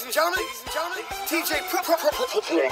and gentlemen, TJ Prodigy.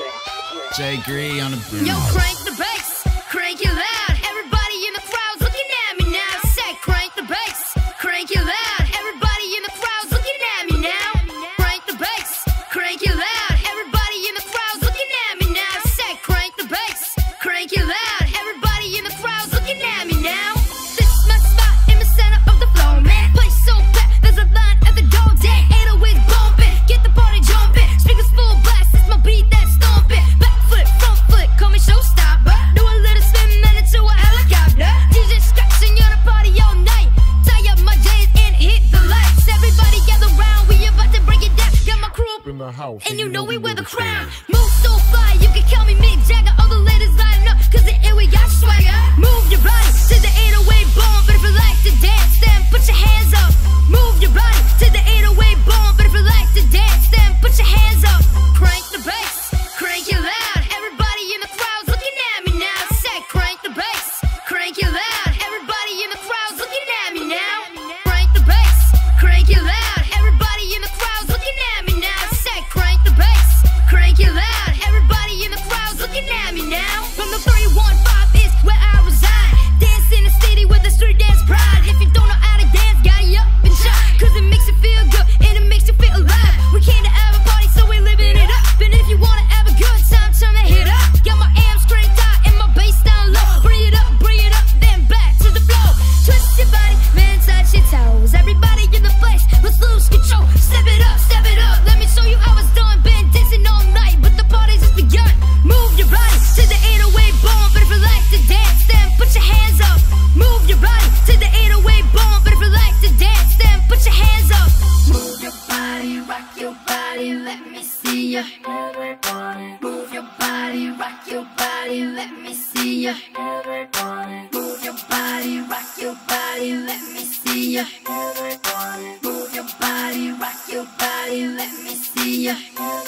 J Gree on the beat. Yo, crank the bass, crank it loud. Everybody in the crowd's looking at me now. Say, crank the bass, crank it loud. Everybody in the crowd's looking at me now. Crank the bass, crank it loud. Everybody in the crowd's looking at me now. Say, crank the bass, crank it loud. Everybody in the crowd's looking at me now. This is my spot in the center of the floor, man. Place so packed, there's a line at the door. Day 808 bumping, get the party jumping. Speakers full blast, it's my beat that's stomping. Back foot, front foot, call me showstopper. Do a little spin, man, into a helicopter. DJ scratching on the party all night. Tie up my J's and hit the lights. Everybody gather round, we about to break it down. Got my crew up In the house, and you know we wear the crown. Move so fly, you can call me Mick Jagger. All the ladies line up, cause the air we got swagger. Move your body to the 808 bomb, but if you like to dance, then put your hands up. Move your body to the 808 bomb, but if you like to dance, then put your hands up. Crank the bass, crank it loud. Everybody in the crowd's looking at me now. Say, crank the bass, crank it loud. Everybody in the crowd's looking at me now. Crank the bass, crank it loud. Everybody in the crowd's looking at me now. Say, crank the bass, crank it loud. Everybody in the crowd's looking at me now. From the 315 is where I reside. Dance in the city with the street dance pride. If you don't know how to dance, got you up and shot. Cause it makes you feel good and it makes you feel alive. We came to have a party, so we living it up. And if you wanna have a good time, turn the hit up. Got my amps cranked high and my bass down low. Bring it up, then back to the flow. Twist your body, man, touch your toes. Everybody in the place, let's lose control. Step it up, let me show you how it's done. Been dancing all night, but the party's just begun. Move your body to the 808 bomb, but if you like to dance, then put your hands up. Move your body to the 808 bomb, but if you like to dance, then put your hands up. Move your body, rock your body, let me see ya. Move your body, rock your body, let me see ya. Move your body, rock your body, let me see ya. Move your body, rock your body, let me see ya.